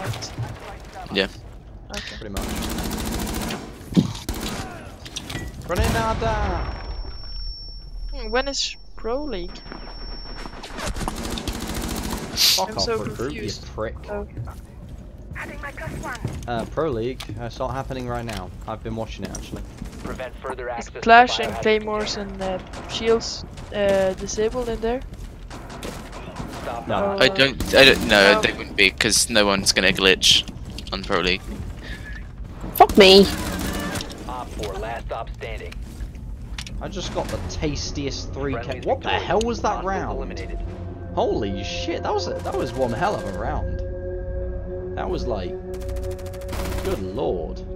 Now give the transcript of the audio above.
right? Yeah. Okay. Pretty much. Grenada! When is Pro League? Fuck I'm off, so recruit, confused. you prick. Oh. Pro League, it's not happening right now. I've been watching it actually. Prevent further Is access to Clash the and biohazard Claymores container. and shields disabled in there? Stop No. I don't know. No. They wouldn't be because no one's gonna glitch on Pro League. Fuck me. Op 4, last stop standing. I just got the tastiest 3K. Friendly's What the victorious. hell was that Hostiles round? eliminated. Holy shit, that was one hell of a round. That was like, good lord.